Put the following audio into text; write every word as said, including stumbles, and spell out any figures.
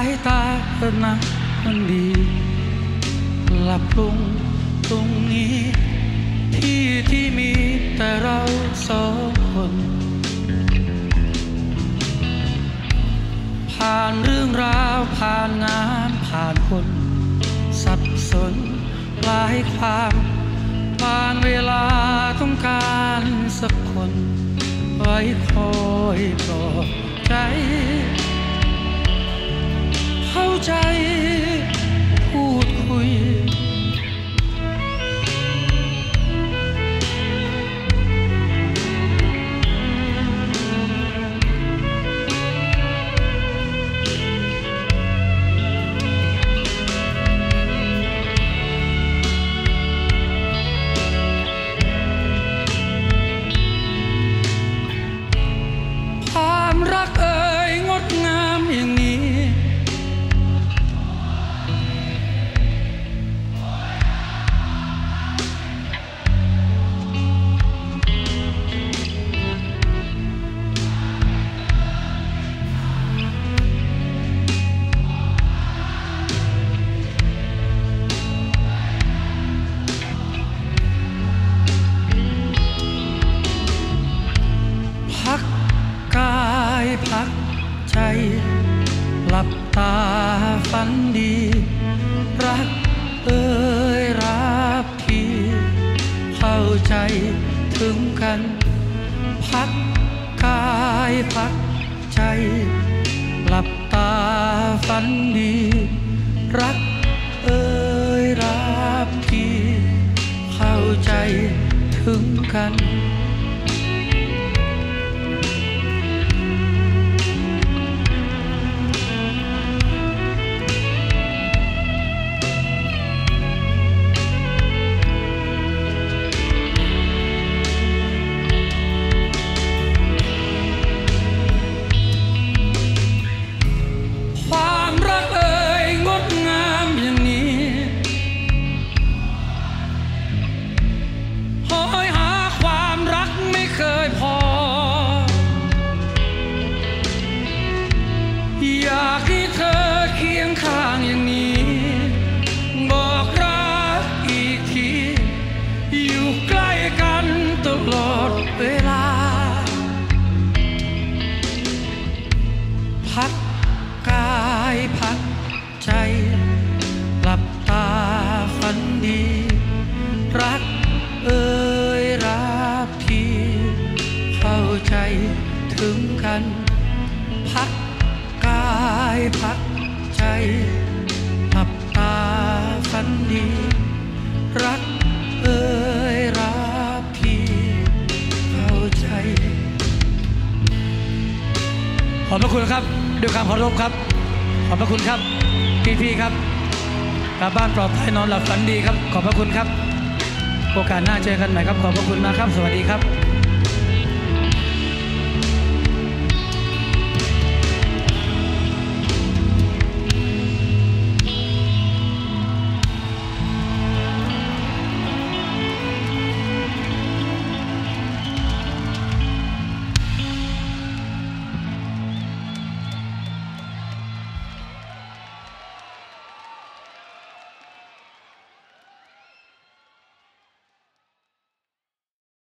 ายตาเธอนะคนดีหลับลงตรงนี้ที่ที่มีแต่เราสองคนผ่านเรื่องราวผ่านงานผ่านคนสับสนหลายความผ่านเวลาต้องการสักคนไว้คอยปลอบใจเข้าใจพูดคุยรักเอ่ยงดงามอย่างนี้พักกายพักใจหลับตาฝันดีรักเอ่ยรับทีเข้าใจถึงกันพักกายพักใจหลับตาฝันดีรักเอ่ยรับทีเข้าใจถึงกันอยากให้เธอเคียงข้างอย่างนี้บอกรักอีกทีอยู่ใกล้กันตลอดเวลาพักกายพักใจหลับตาฝันดีรักเอ่ยรับทีเข้าใจถึงกันพักกายพักใจหลับตาฝันดีรักเอ่ยรับทีเข้าใจขอบพระคุณครับด้วยความเคารพครับขอบพระคุณครับพี่ๆครับกลับบ้านปลอดภัยนอนหลับฝันดีครับขอบพระคุณครับโอกาสหน้าเจอกันใหม่ครับขอบพระคุณนะครับสวัสดีครับ